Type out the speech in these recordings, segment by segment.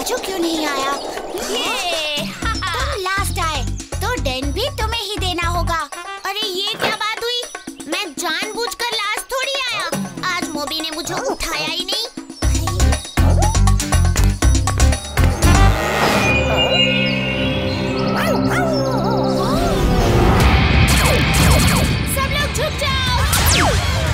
राजू क्यों नहीं आया? तुम लास्ट आए तो डेन भी तुम्हें ही देना होगा। अरे ये क्या बात हुई? मैं जानबूझकर लास्ट थोड़ी आया। आज मोबी ने मुझे उठाया ही नहीं। सब लोग झुक जाओ।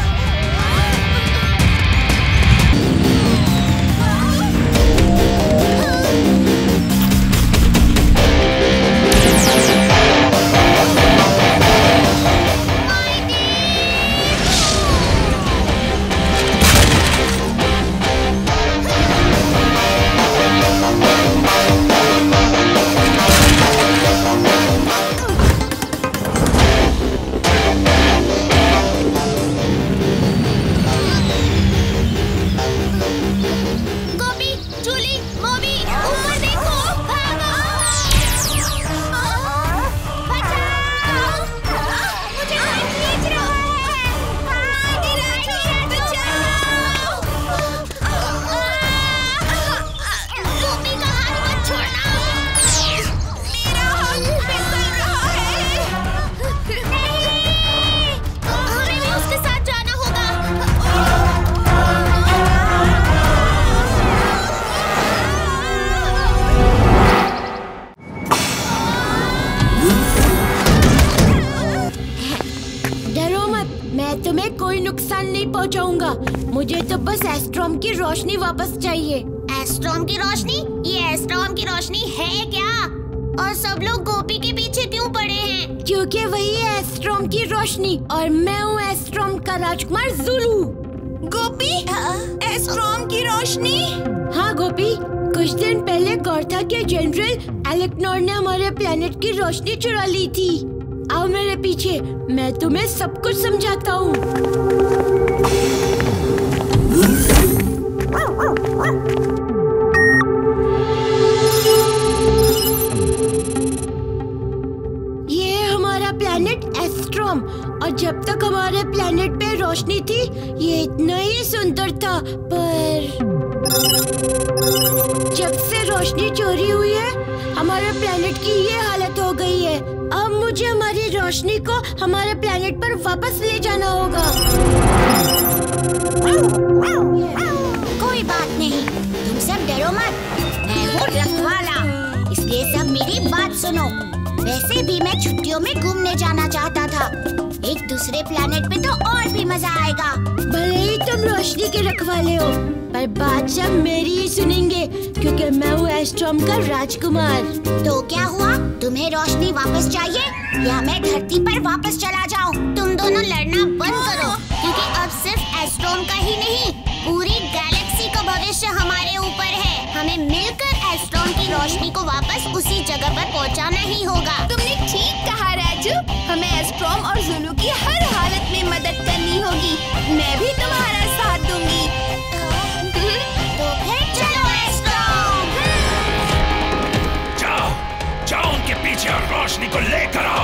तुम्हें कोई नुकसान नहीं पहुंचाऊंगा। मुझे तो बस एस्ट्रोम की रोशनी वापस चाहिए। एस्ट्रोम की रोशनी? ये एस्ट्रोम की रोशनी है क्या? और सब लोग गोपी के पीछे क्यों पड़े हैं? क्योंकि वही है एस्ट्रोम की रोशनी और मैं हूँ एस्ट्रोम का राजकुमार ज़ुलू। गोपी, एस्ट्रोम की रोशनी? हाँ गोपी, कुछ दिन पहले गॉर्था के जनरल एलेक्नोर ने हमारे प्लेनेट की रोशनी चुरा ली थी। आओ मेरे पीछे, मैं तुम्हें सब कुछ समझाता हूँ। ये है हमारा प्लेनेट एस्ट्रोम और जब तक हमारे प्लेनेट पे रोशनी थी ये इतना ही सुंदर था, पर जब से रोशनी चोरी हुई है हमारे प्लेनेट की ये हालत हो गई है। अब मुझे हमारी रोशनी को हमारे प्लेनेट पर वापस ले जाना होगा। कोई बात नहीं, तुम सब डरो मत। मैं हूँ रखवाला, इसलिए सब मेरी बात सुनो। वैसे भी मैं छुट्टियों में घूमने जाना चाहता था। एक दूसरे प्लेनेट पे तो और भी मजा आएगा। भले ही तुम रोशनी के रखवाले हो, पर बात सब मेरी ही सुनेंगे क्योंकि मैं हूँ एस्ट्रोम का राजकुमार। तो क्या हुआ? तुम्हें रोशनी वापस चाहिए या मैं धरती पर वापस चला जाऊँ? तुम दोनों लड़ना बंद करो, क्योंकि अब सिर्फ एस्ट्रोम का ही नहीं पूरी गैलेक्सी का भविष्य हमारे ऊपर है। हमें मिलकर एस्ट्रोम की रोशनी को वापस उसी जगह पर पहुंचाना ही होगा। तुमने ठीक कहा राजू, हमें एस्ट्रोम और ज़ुलू की हर हालत में मदद करनी होगी। मैं भी तुम्हारा साथ दूंगी। तो फिर चलो एस्ट्रोम। जाओ, जाओ उनके पीछे और रोशनी को लेकर आओ।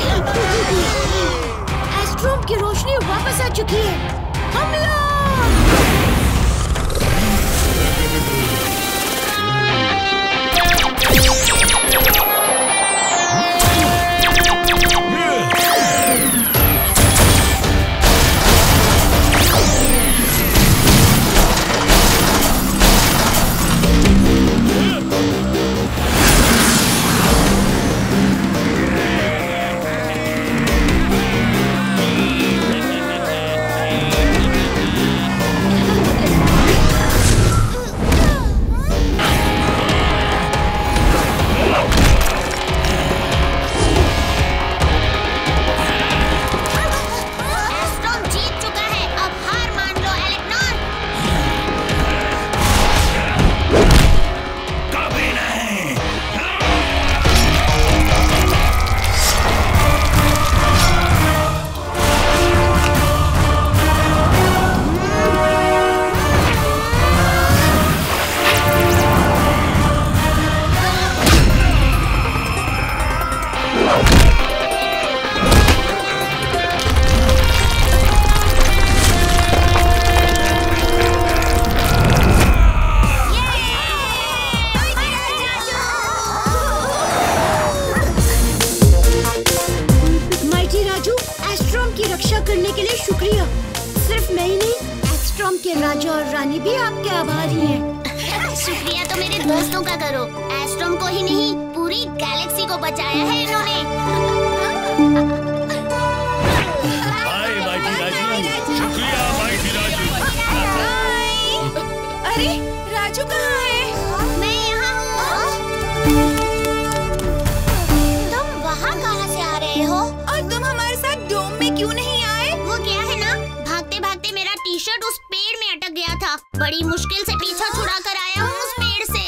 एस्ट्रोम की रोशनी वापस आ चुकी है। हमला! और रानी भी आपके आभारी हैं। शुक्रिया तो मेरे दोस्तों का करो। एस्ट्रोम को ही नहीं, पूरी गैलेक्सी को बचाया है इन्होंने। Hi mighty Raju. शुक्रिया माइटी राजू। अरे राजू कहाँ है? मैं यहाँ हूँ। तुम वहाँ कहाँ से आ रहे हो? और तुम हमारे साथ डोम में क्यों नहीं आए? वो क्या है ना, भागते भागते मेरा टी शर्ट उस पेड़ में अटक गया था। बड़ी मुश्किल से पीछा छुड़ा कर आया हूँ उस पेड़ से।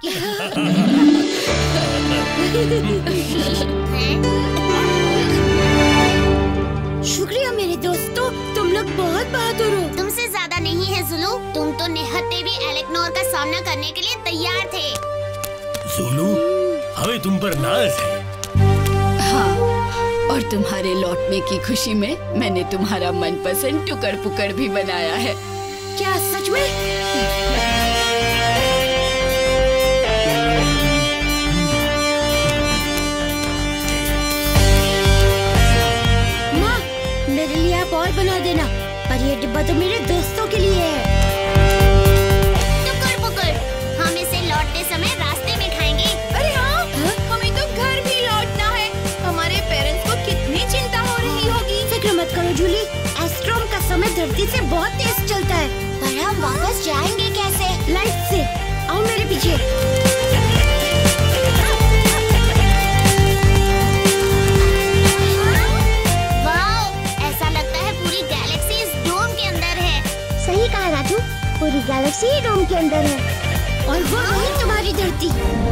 शुक्रिया मेरे दोस्तों, तुम लोग बहुत बहादुर हो। तुमसे ज्यादा नहीं है जुलू, तुम तो निहत्ते भी एलेक्नोर का सामना करने के लिए तैयार थे। जुलू, हमें तुम पर नाज है। हाँ, और तुम्हारे लौटने की खुशी में मैंने तुम्हारा मनपसंद टुकड़ पुकड़ भी बनाया है। क्या सच में? माँ, मेरे लिए आप और बना देना, पर ये डिब्बा तो मेरे दोस्तों के लिए है। टुकड़ पुकड़, हम इसे लौटते समय रास्ते में खाएंगे। अरे हाँ, हमें तो घर भी लौटना है। हमारे पेरेंट्स को कितनी चिंता हो रही होगी। फिक्र मत करो जूली, एस्ट्रोम का समय धरती से बहुत तेज चलता है। पर हम वापस जाएंगे कैसे? लाइट से, आओ मेरे पीछे। वाओ, ऐसा लगता है पूरी गैलेक्सी इस डोम के अंदर है। सही कहा राजू, पूरी गैलेक्सी ही डोम के अंदर है, और वो वही तुम्हारी धरती।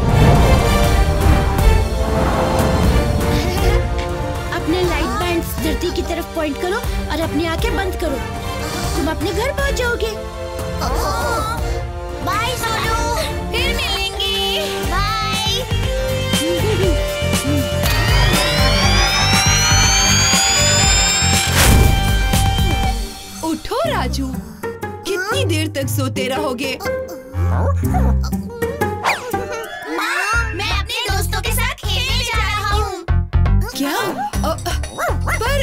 अपने लाइट बैंड्स धरती की तरफ पॉइंट करो और अपनी आंखें बंद करो। तुम अपने घर पहुंच जाओगे। बाय सोनू, फिर मिलेंगे। बाय। उठो राजू, कितनी देर तक सोते रहोगे? माँ, मैं अपने दोस्तों के साथ खेलने जा रहा हूँ। क्या? पर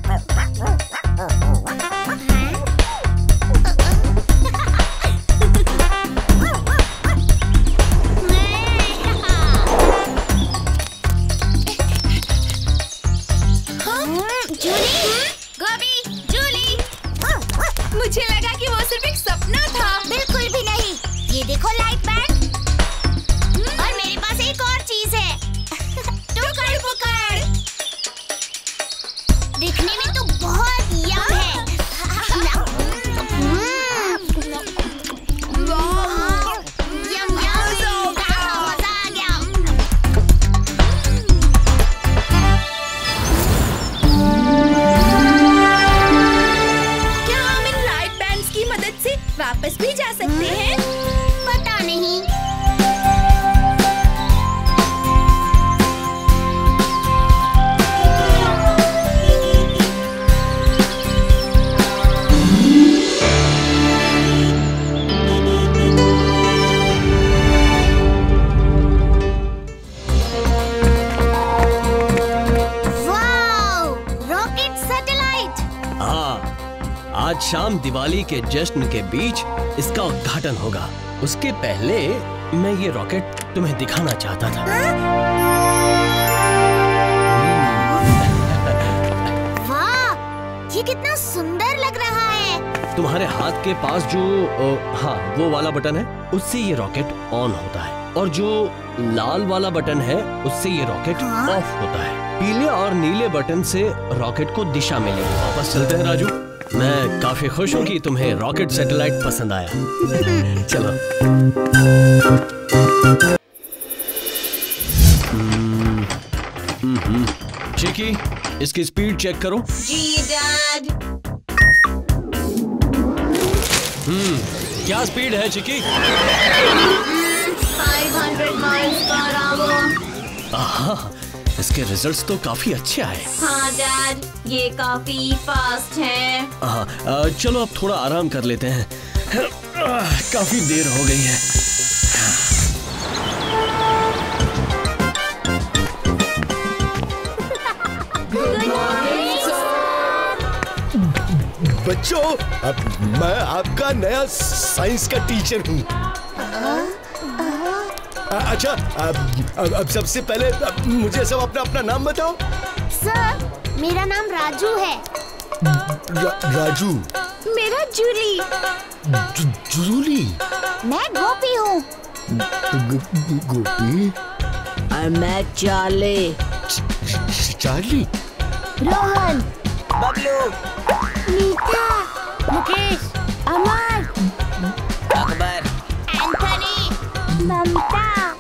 मुझे लगा कि वो सिर्फ एक सपना था। बिल्कुल भी नहीं। ये देखो लाइट बैंड, और मेरे पास एक और चीज है। टुकड़ पुकड़। दिखने में तो बहुत यम है। यम यम, मजा आ गया। क्या हम इन लाइट बैंड्स की मदद से वापस भी जा सकते हैं? पता नहीं। Wow, rocket satellite. हाँ, आज शाम दिवाली के जश्न के बीच इसका उद्घाटन होगा। उसके पहले मैं ये रॉकेट तुम्हें दिखाना चाहता था। वाह, ये कितना सुंदर लग रहा है। तुम्हारे हाथ के पास जो हाँ वो वाला बटन है, उससे ये रॉकेट ऑन होता है, और जो लाल वाला बटन है उससे ये रॉकेट ऑफ होता है। पीले और नीले बटन से रॉकेट को दिशा मिलेगी। वापस चलते हैं राजू। मैं काफी खुश हूँ कि तुम्हें रॉकेट सैटेलाइट पसंद आया। चलो। चिकी, इसकी स्पीड चेक करो। जी डैड। क्या स्पीड है चिकी? 500 माइल्स पर आवर। आहा, इसके रिजल्ट्स तो काफी अच्छे आए। हाँ डैड, ये काफी फास्ट है। चलो अब थोड़ा आराम कर लेते हैं। काफी देर हो गई है। बच्चों, मैं आपका नया साइंस का टीचर हूँ। अच्छा, अब सबसे पहले मुझे सब अपना अपना नाम बताओ। सर, मेरा नाम राजू है। राजू। मेरा जूली। जूली। मैं गोपी हूँ। गोपी। मैं Charlie. Charlie. Rohan. Bablu. Neeta. Mukesh. Amar. Akbar. Anthony. Mamta.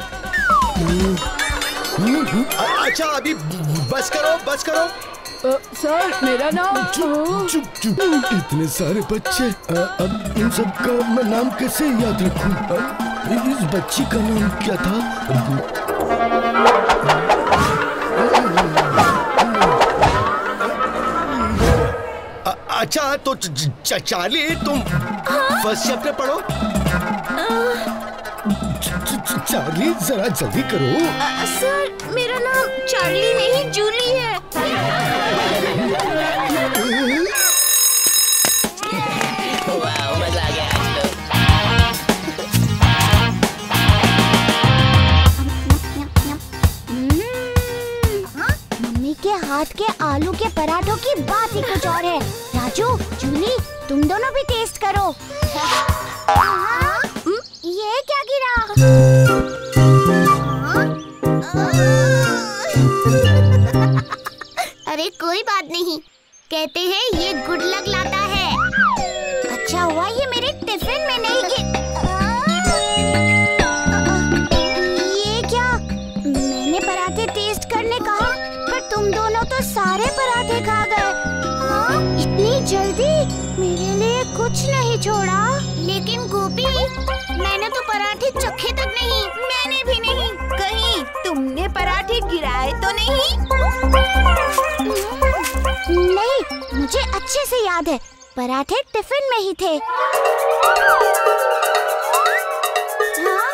अच्छा, अभी बस करो। सर, मेरा नाम चुप। इतने सारे बच्चे, अब इन सब का मैं नाम कैसे याद रखूं? इस बच्ची का नाम क्या था? अच्छा, तो चार्ली, तुम फर्स्ट चैप्टर पढ़ो। चार्ली, जरा जल्दी करो। सर, मेरा नाम चार्ली नहीं जूली है। वाह, मजा आ गया आज तो। मम्मी के हाथ के आलू के पराठों की बात ही कुछ और है। राजू, जूली, तुम दोनों भी टेस्ट करो। ये क्या गिरा? अरे कोई बात नहीं, कहते हैं ये गुड लक लाता है। अच्छा हुआ ये मेरे टिफिन में नहीं ये क्या? मैंने पराठे टेस्ट करने कहा, पर तुम दोनों तो सारे पराठे खा गए। हाँ? इतनी जल्दी? मेरे लिए कुछ नहीं छोड़ा। लेकिन गोपी, मैंने तो पराठे चखे तक नहीं। मैंने भी नहीं। कहीं तुमने पराठे गिराए तो नहीं? नहीं, मुझे अच्छे से याद है, पराठे टिफिन में ही थे। हाँ?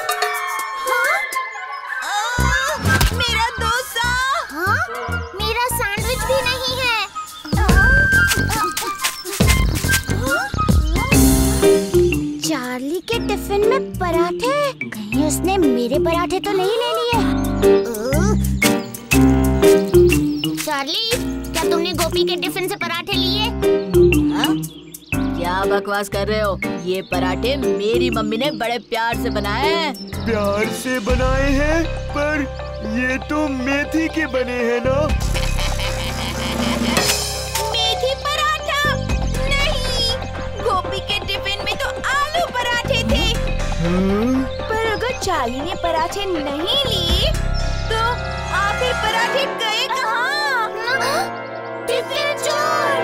मेरा डोसा। हाँ? मेरा सैंडविच भी नहीं है। चार्ली के टिफिन में पराठे? कहीं उसने मेरे पराठे तो नहीं ले लिए? चार्ली, क्या तुमने गोपी के टिफिन से पराठे लिए? हाँ? क्या बकवास कर रहे हो? ये पराठे मेरी मम्मी ने बड़े प्यार से बनाए हैं। प्यार से बनाए हैं, पर ये तो मेथी के बने हैं ना? मेथी पराठा? नहीं, गोपी के टिफिन में तो आलू पराठे थे। पर अगर चार्ली ने पराठे नहीं लिए, तो आखिर पराठे गए कहाँ? टिफिन चोर!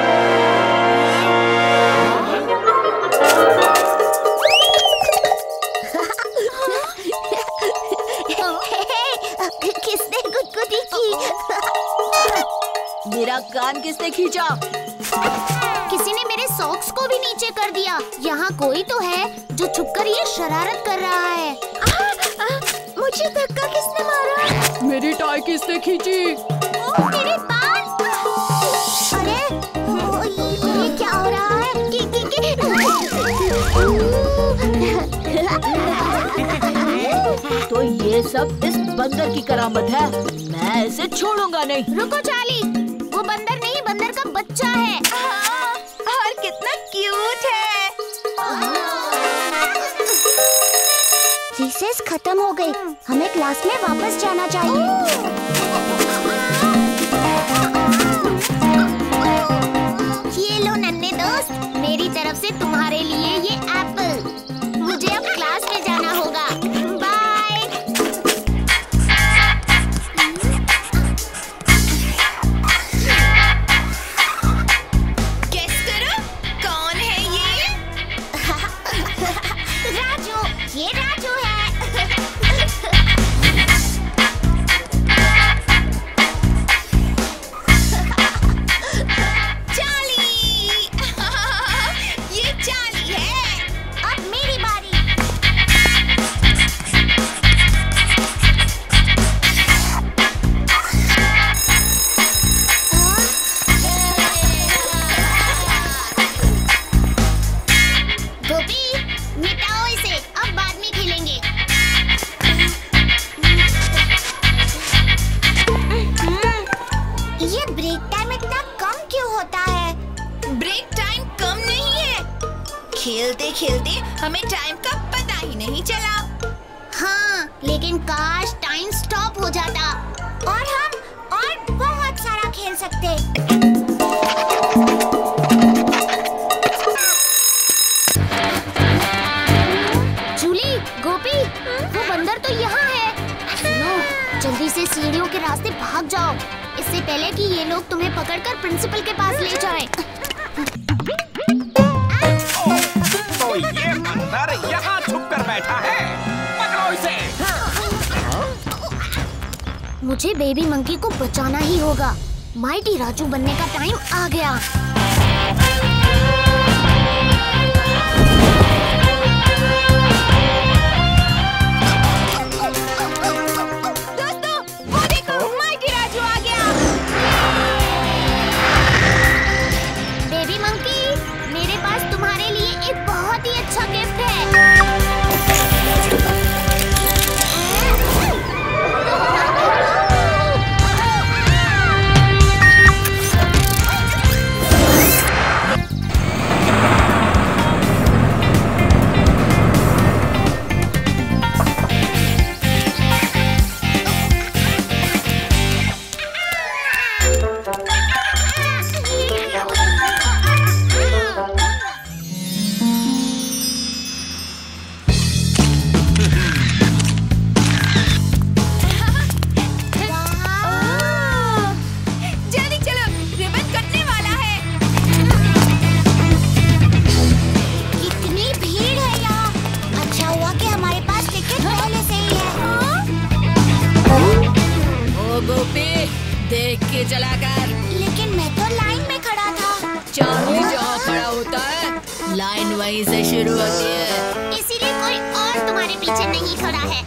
किसने गुदगुदी की? मेरा कान किसने खींचा? किसी ने मेरे सॉक्स को भी नीचे कर दिया। यहाँ कोई तो है जो छुपकर ये शरारत कर रहा है। मुझे धक्का किसने मारा? मेरी टाई किसने खींची? मेरे बाल! अरे, ये क्या हो रहा है? तो ये सब इस बंदर की करामत है। मैं इसे छोड़ूंगा नहीं। रुको चार्ली, वो बंदर नहीं, बंदर का बच्चा है। और कितना क्यूट है। रिसेस खत्म हो गई, हमें क्लास में वापस जाना चाहिए। ये लो नन्हे दोस्त, मेरी तरफ से तुम्हारे लिए ये एप्पल। मुझे अब क्लास में जाना होगा। बाय। गेस करो, कौन है ये? राजू, ये राजू है। मिटाओ इसे, अब बाद में खेलेंगे। ये ब्रेक टाइम इतना कम क्यों होता है? ब्रेक टाइम कम नहीं है, खेलते खेलते हमें टाइम का पता ही नहीं चला। हाँ, लेकिन काश टाइम स्टॉप हो जाता और हम और बहुत सारा खेल सकते। जूली, गोपी, वो बंदर तो यहाँ है। सुनो, जल्दी से सीढ़ियों के रास्ते भाग जाओ, इससे पहले कि ये लोग तुम्हें पकड़कर प्रिंसिपल के पास ले जाएं। तो ये बंदर यहाँ छुप कर बैठा है, पकड़ो इसे। मुझे बेबी मंकी को बचाना ही होगा। माइटी राजू बनने का टाइम आ गया। दोस्तों, वो देखो, माइटी राजू आ गया। बेबी मंकी, मेरे पास तुम्हारे लिए एक बहुत ही अच्छा गिफ्ट है। जल्दी चलो, रिबन कटने वाला है। कितनी भीड़ है यहाँ। अच्छा हुआ कि हमारे पास टिकट पहले से ही है। ओ गोपी, देख के चला कर। लेकिन मैं तो लाइन में खड़ा था। चांदी जहाँ खड़ा होता है, लाइन वहीं से शुरू होती है। इसीलिए कोई और तुम्हारे पीछे नहीं खड़ा है।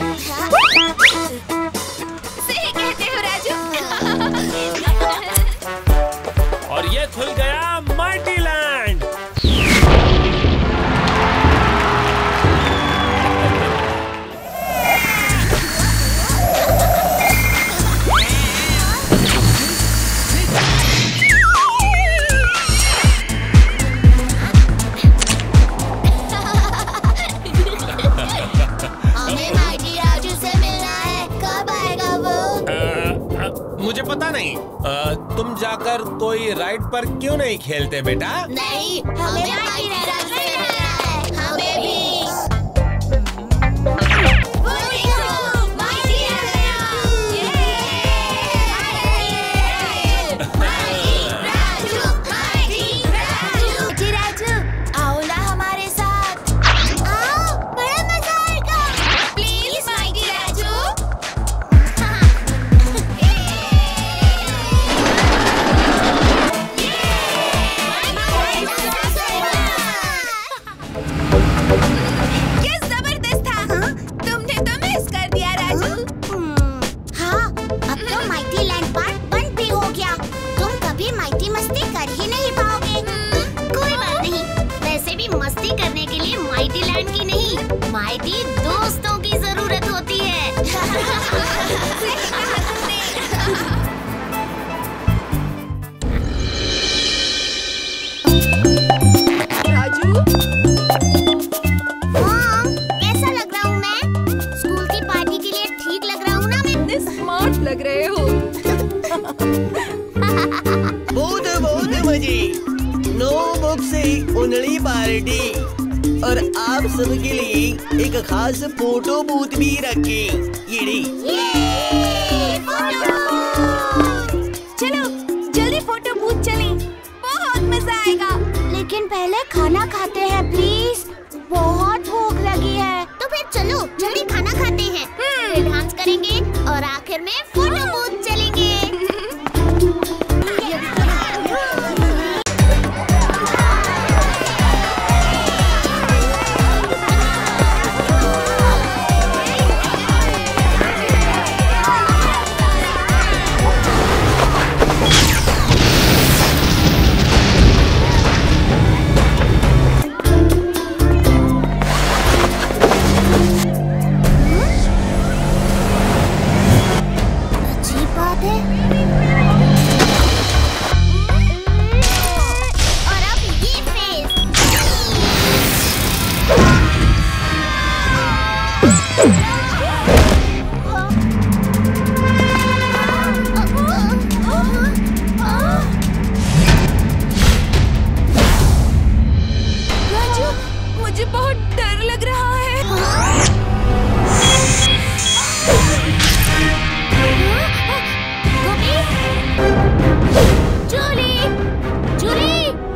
सही कहते हो राजू। और ये खुल गया माइटी लैंड। हमें माइटी राजू से मिलना है। कब आएगा वो? मुझे पता नहीं। तुम जाकर कोई राइड पर क्यों नहीं खेलते बेटा? नहीं, हमें माइटी राजू से मिलना है। हमें भी। वो देखो, माइटी आ गया। माइटी राजू, आओ ना हमारे साथ। आओ, बड़ा मजा आएगा। Please mighty Raju. ये जबरदस्त था। तुमने तो मिस कर दिया राजू। हाँ, अब तो माइटी लैंड पार्क बंद भी हो गया। तुम कभी माइटी मस्ती कर ही नहीं पाओगे। कोई बात नहीं, वैसे भी मस्ती करने के लिए माइटी लैंड की नहीं, माइटी दोस्तों की जरूरत होती है। सही कहा तुमने। राजू, मॉम, कैसा लग रहा हूँ मैं? स्कूल की पार्टी के लिए ठीक लग रहा हूँ ना मैं? इतने स्मार्ट लग रहे हो। बहुत बहुत मजे। नो बुक से उनली पार्टी और आप सबके लिए एक खास फोटो बूथ भी रखे। ये चलो जल्दी फोटो बूथ चलें, बहुत मजा आएगा। लेकिन पहले खाना खाते हैं प्लीज, बहुत भूख लगी है। तो फिर चलो जल्दी खाना खाते हैं, फिर डांस करेंगे और आखिर में फोटो बूथ चलेंगे। राजू, मुझे बहुत डर लग रहा है। जूली, जूली।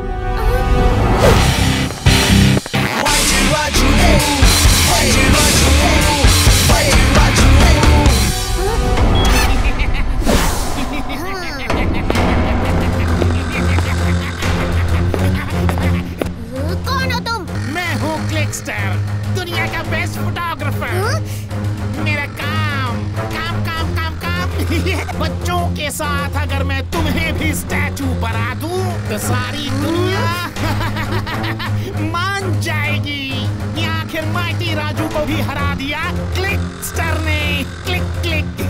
कौन हो तुम? मैं हूँ क्लिकस्टर, दुनिया का बेस्ट फोटोग्राफर। मेरा काम काम काम काम काम बच्चों के साथ अगर मैं तुम्हें भी स्टैचू बना दूं तो सारी दुनिया मान जाएगी कि आखिर माइटी राजू को भी हरा दिया क्लिकस्टर ने। Click click.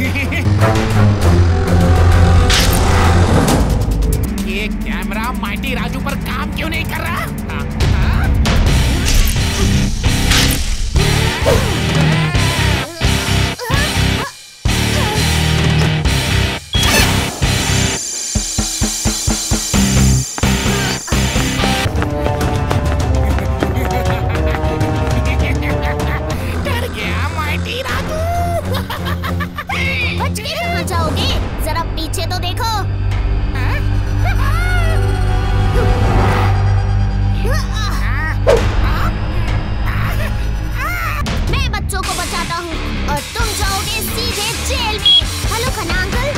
ये कैमरा माइटी राजू पर काम क्यों नहीं कर रहा? डर गया माइटी राजू। बच के कहाँ जाओगे? जरा पीछे तो देखो। मैं बच्चों को बचाता हूँ और तुम जाओगे सीधे जेल में। Hello Khanna uncle.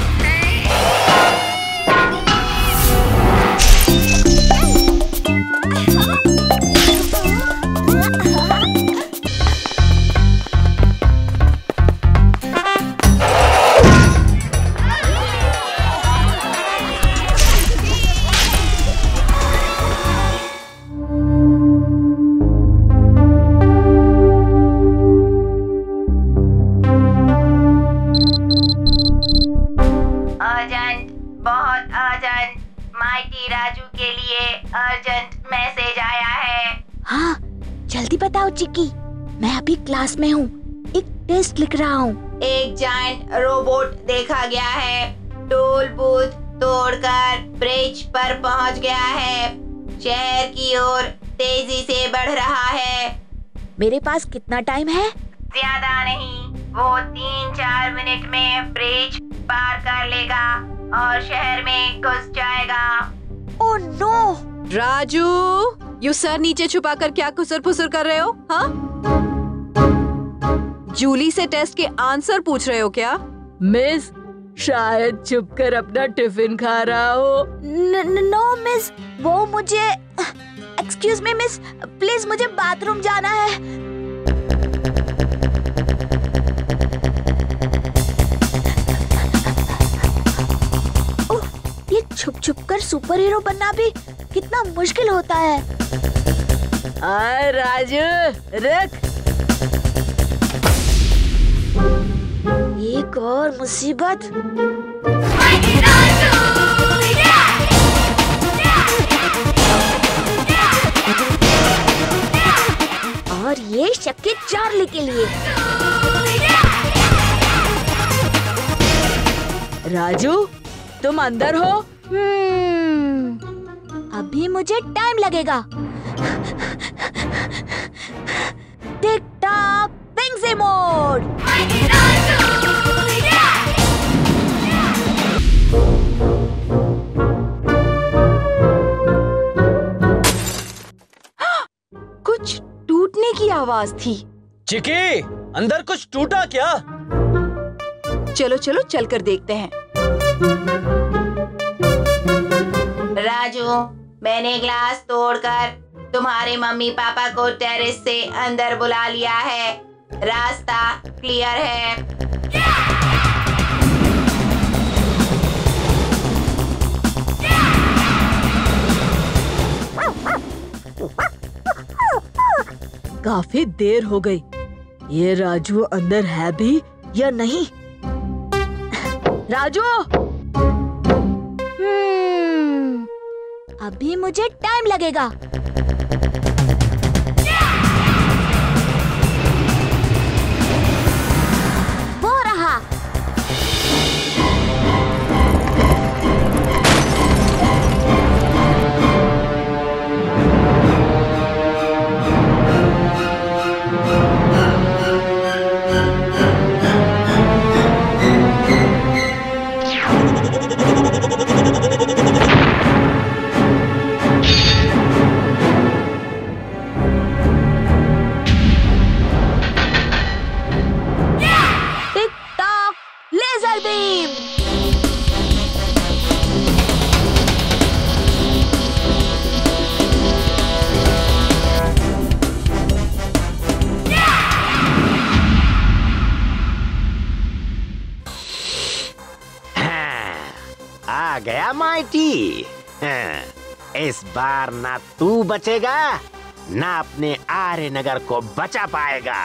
अर्जेंट, बहुत अर्जेंट। माइटी राजू के लिए अर्जेंट मैसेज आया है। हाँ, जल्दी बताओ चिक्की। मैं अभी क्लास में हूँ, एक टेस्ट लिख रहा हूँ। एक जायंट रोबोट देखा गया है, टोल बूथ तोड़कर ब्रिज पर पहुंच गया है, शहर की ओर तेजी से बढ़ रहा है। मेरे पास कितना टाइम है? ज्यादा नहीं, वो 3-4 मिनट में ब्रिज पार कर लेगा और शहर में घुस जाएगा। Oh no! राजू, यू सर नीचे छुपाकर क्या खुसर फुसर कर रहे हो? हाँ? जूली से टेस्ट के आंसर पूछ रहे हो क्या? मिस, शायद छुपकर अपना टिफिन खा रहा हो। नो मिस, वो मुझे एक्सक्यूज मी मिस, प्लीज मुझे बाथरूम जाना है। ये छुप छुप कर सुपर हीरो बनना भी कितना मुश्किल होता है। राजू, रुक। एक और मुसीबत। और ये शक्की चार्ली के लिए। राजू, तुम अंदर हो? अभी मुझे टाइम लगेगा। टिक टॉक पिंगसी मोड। कुछ टूटने की आवाज थी। चिकी, अंदर कुछ टूटा क्या? चलो चलो चलकर देखते हैं। राजू, मैंने ग्लास तोड़कर तुम्हारे मम्मी पापा को टेरेस से अंदर बुला लिया है। रास्ता क्लियर है। काफी देर हो गई। ये राजू अंदर है भी या नहीं? राजू! अभी मुझे टाइम लगेगा। Laser beam. आ गया माइटी। इस बार ना तू बचेगा ना अपने आर्यनगर को बचा पाएगा।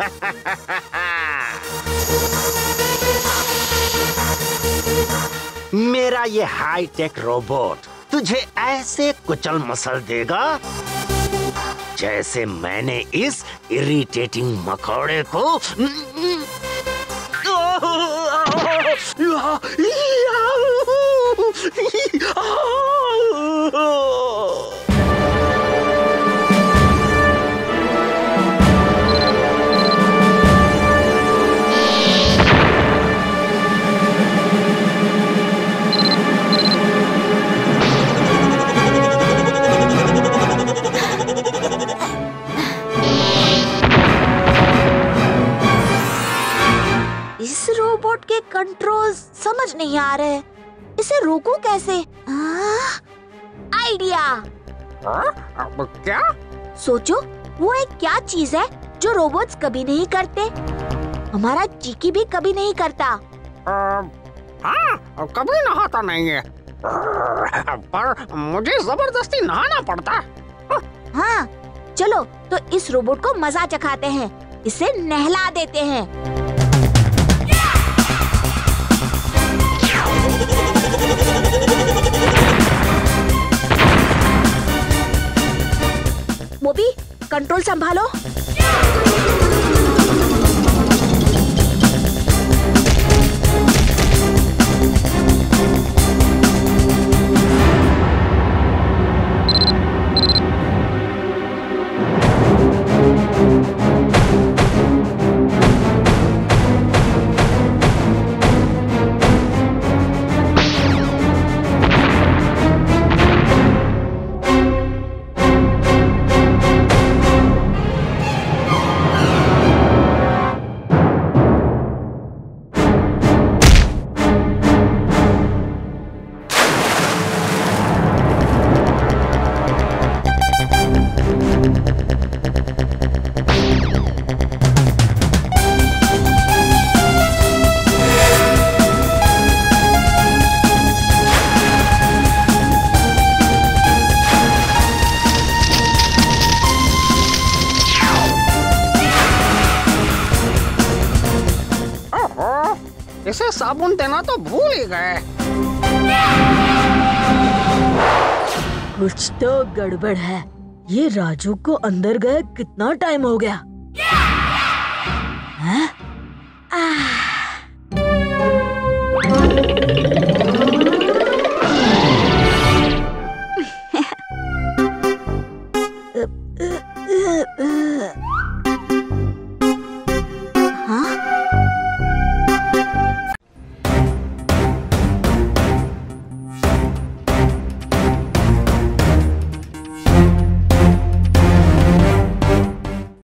मेरा ये हाईटेक रोबोट तुझे ऐसे कुचल मसल देगा जैसे मैंने इस इरिटेटिंग मकोड़े को इस रोबोट के कंट्रोल्स समझ नहीं आ रहे। इसे रोकूं कैसे? आइडिया। क्या? सोचो, वो एक क्या चीज है जो रोबोट्स कभी नहीं करते, हमारा चिकी भी कभी नहीं करता। हाँ, कभी नहाता नहीं है, पर मुझे जबरदस्ती नहाना पड़ता। हाँ, चलो तो इस रोबोट को मजा चखाते हैं, इसे नहला देते हैं। मोबी, कंट्रोल संभालो। इसे साबुन देना तो भूल ही गए। कुछ तो गड़बड़ है। ये राजू को अंदर गए कितना टाइम हो गया? हैं?